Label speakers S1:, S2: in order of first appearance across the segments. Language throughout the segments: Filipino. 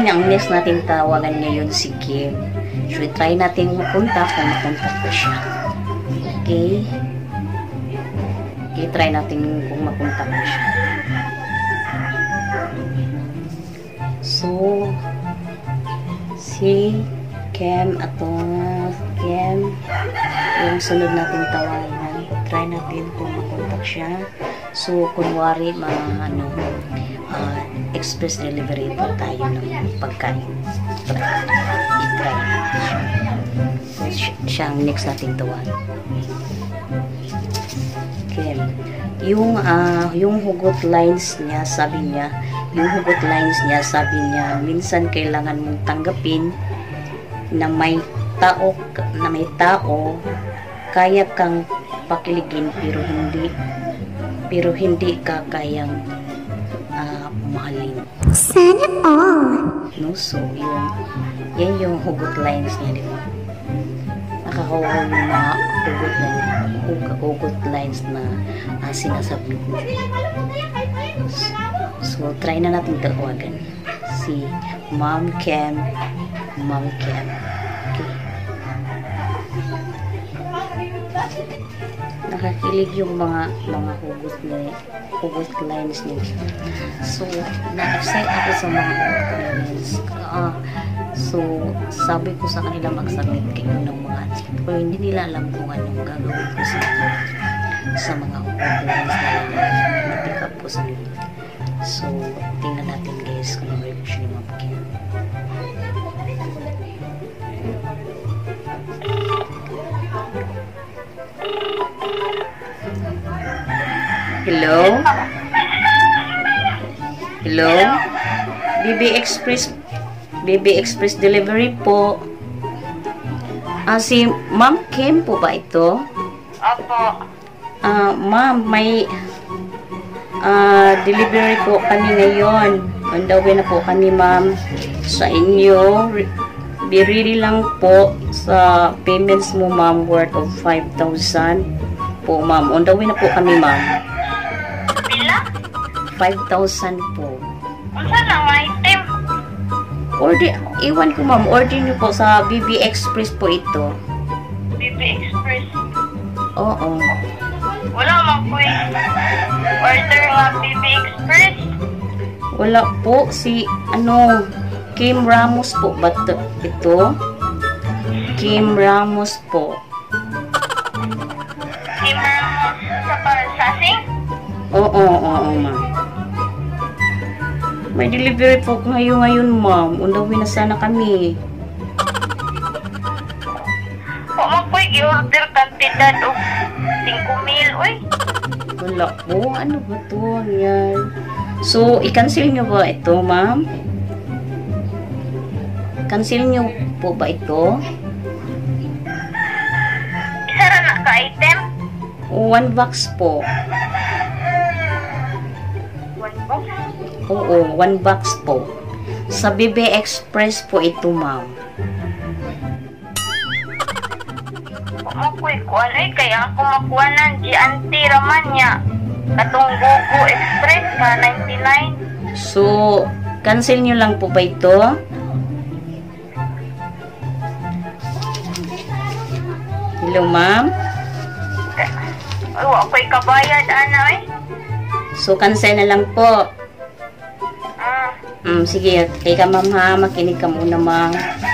S1: ang next natin tawagan ngayon si Kim. So, try natin mapunta kung mapunta pa siya. Okay? Okay, try natin kung mapunta pa siya. So, si Kim Kim, yung sunod natin tawagan. Try natin kung makontak siya. So, kunwari, express delivery po tayo ng pagkain. I-try siya ang next nating tawagan. Okay. Yung hugot lines niya, sabi niya, minsan kailangan mong tanggapin na may tao kaya kang pakiligin pero hindi ka kayang mahalin.
S2: Sana all.
S1: No, so yan yung hugot lines niya, di ba? Nakakawa yung mga hugot lines na sinasabi ko. So, try na natin tawagan si Ma'am Kim. Okay. Nakakilig yung mga hugot lines niya. So, na-excite ako sa mga hugot lines. So, sabi ko sa kanila mag-submit kayo ng mga pero hindi nila alam kung anong gagawin ko sa mga hugot lines na na-pick up ko sa nila. So, tingnan natin guys kung ano reaction ni Ma'am Kim. Hello? Hello? BB Express Delivery po. Si Ma'am Kim po ba ito?
S3: Opo.
S1: Ma'am, may delivery po kami ngayon. On the way na po kami, ma'am, sa inyo. Be ready lang po sa payments mo, ma'am, worth of 5,000 po, ma'am. On the way na po kami, ma'am.
S3: Bila?
S1: 5,000 po.
S3: Unsa lang item?
S1: Order, iwan ko, ma'am. Order niyo po sa BB Express po ito.
S3: BB Express.
S1: Oo.
S3: Wala man po order nga BB Express.
S1: Wala po. Si, Kim Ramos po ba ito? Kim Ramos po.
S3: Kim Ramos sa Sasing?
S1: Oo, ma'am. May delivery po ngayon, ma'am. Undawin na sana kami.
S3: O magpoy, i-order kantidad o 5,000, oy.
S1: Wala po. Ano ba to? Yan. So, i-cancel nyo ba ito, ma'am? Cancel nyo po ba ito?
S3: Isa ra na ka-item?
S1: 1 box po.
S3: 1 box?
S1: Oo, 1 box po. Sa BB Express po ito, ma'am.
S3: O magpoy, kuan ay kaya ako makuha ng Gianti raman niya. Katong Gogo Express ka 99.
S1: So, cancel nyo lang po ba ito? Hello, ma'am?
S3: Ay, wakoy kabayad, ana, eh.
S1: So, cancel na lang po. Sige, kaya ka, ma'am, ha? Makinig ka muna, ma'am.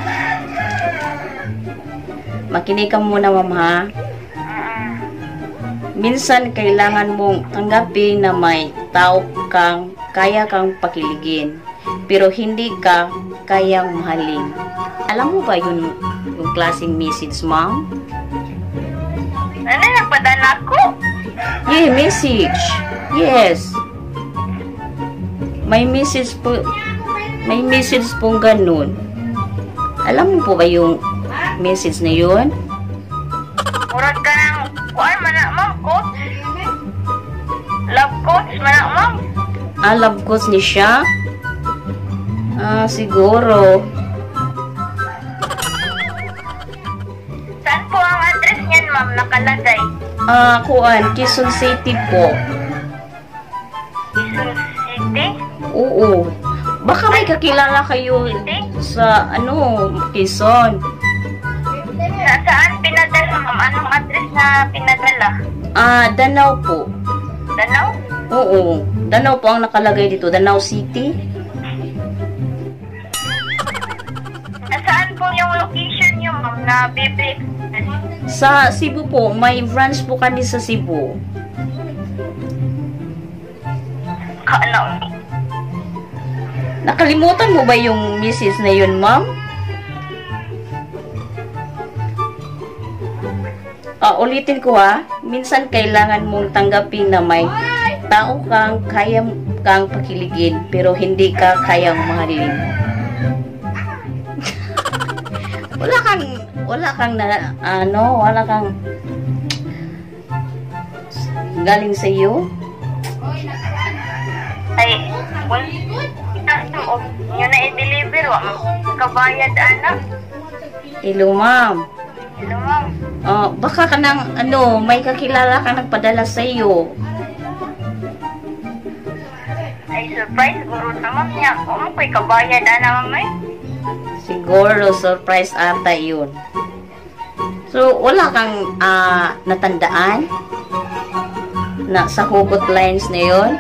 S1: Makinig ka muna, ma'am, ha? Minsan, kailangan mong tanggapin na may tao kaya kang pakiligin, pero hindi ka kayang mahalin. Alam mo ba yung klaseng message, ma'am?
S3: Ano, nagpadala ko?
S1: Yeah, message. Yes. May message po. May message pong ganun. Alam mo po ba yung message na yun?
S3: Murag ka ng kuan, mana, ma'am, coach? Love coach, mana, ma'am?
S1: Love coach ni siya? Siguro.
S3: Saan po ang address niyan, ma'am, nakalagay?
S1: Kuan, Quezon City po.
S3: Quezon City?
S1: Oo. Baka may kakilala kayo sa, Quezon.
S3: Saan pinadala, ma'am? Anong address na pinadala?
S1: Danau po.
S3: Danau?
S1: Oo. Danau po ang nakalagay dito. Danau City.
S3: Saan po yung location nyo, ma'am, na BB Express?
S1: Sa Cebu po. May branch po kami sa Cebu. Nakalimutan mo ba yung misis na yun, ma'am? Ulitin ko minsan kailangan mong tanggapin na may tao kang kaya kang pakiligin pero hindi ka kayang mahalin. wala kang galing sa iyo.
S3: Ay, yun na i-deliver, kabayad, anak.
S1: Hello, ma'am.
S3: Hello, ma'am.
S1: Baka ka nang, may kakilala ka nagpadala sa iyo.
S3: Ay, surprise, guro na, ma'am niya. Kung ako'y kabayad, anak, ma'am,
S1: Siguro, surprise ata yun. So, wala kang natandaan na sa hugot lines na yun?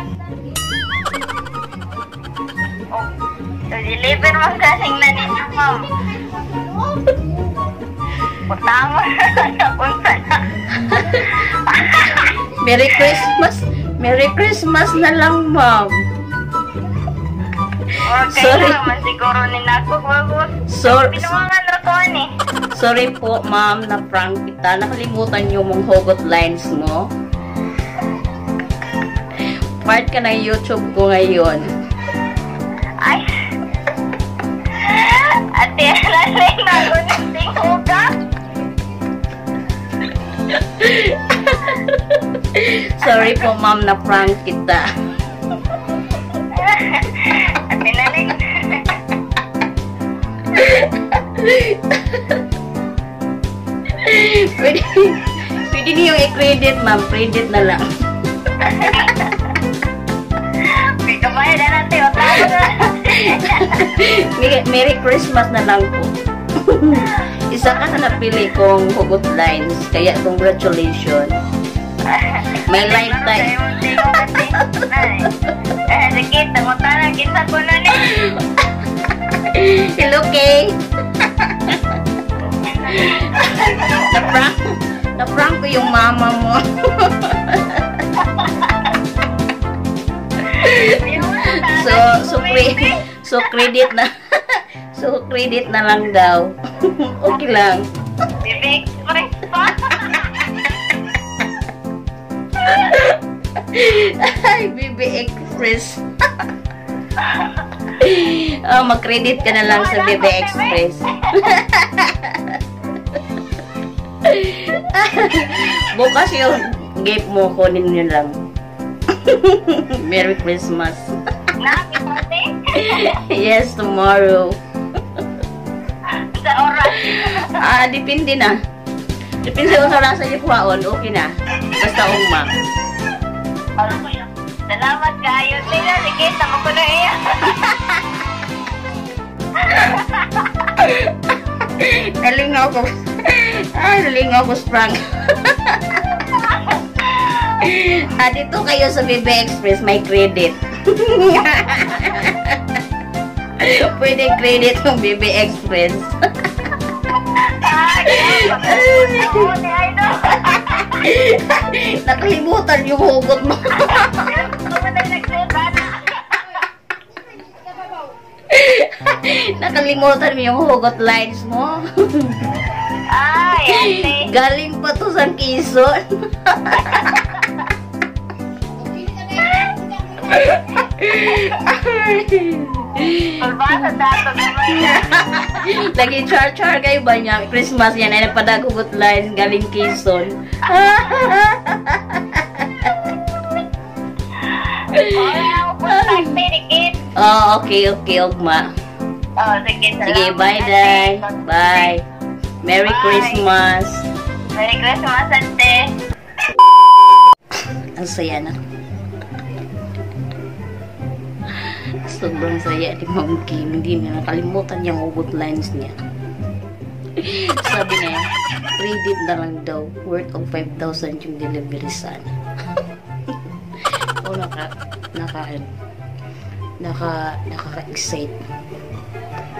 S3: Deliver mo kasing na ninyo, ma'am. Putang mo na punta na.
S1: Merry Christmas. Merry Christmas na lang, ma'am.
S3: Sorry. Naman siguro ni Nako. Pinuwangan na to,
S1: Sorry po, ma'am, na prank kita. Nakalimutan yung mong hugot lines mo. Part ka ng YouTube ko ngayon.
S3: Ay. Ate, naling na ko ng hugot.
S1: Sorry po, ma'am, na prank kita.
S3: Ate, naling.
S1: Pwede niyo i-credit, ma'am. Credit na lang.
S3: May kabayad na natin. Tama na.
S1: Merry Christmas na lang po. Isa ka sa napili kong hugot lines. Kaya congratulations. May lifetime.
S3: Sige, tango-tango. Kita ko na ni.
S1: Hello, Kay. Na-prank ko yung mama mo. So credit na. So credit na lang daw. Okay lang.
S3: BB Express pa.
S1: Ay, BB Express. Mag-credit ka na lang sa BB Express. Bukas yung gift mo, kunin nyo lang. Merry Christmas. Yes, tomorrow.
S3: Sa oras.
S1: Depende na. Depende sa oras sa kuhaon. Okay na. Basta umma.
S3: Salamat kayo. Sige, tama ko na iya.
S1: Nalingaw ko. Nalingaw ko, Sprang. Dito kayo sa BB Express, may credit. Pwede credit yung BB Express. Nakalimutan yung hugot mo. Nakalimutan mo yung hugot lines mo.
S3: Ay,
S1: galing pa to sa Quezon. Lagi char-char kayo ba niya? Christmas yan ay nagpadagugot lines galing Quezon. Okay, Ogma. Sige, bye, Day. Bye. Merry Christmas.
S3: Merry Christmas, ate.
S1: Ang saya na. sobrang saya ni Ma'am Kim. Hindi niya nakalimutan yung hugot lines niya. Sabi niya, free dip na lang daw. Worth of 5,000 yung delivery sana. O nakaka-excite.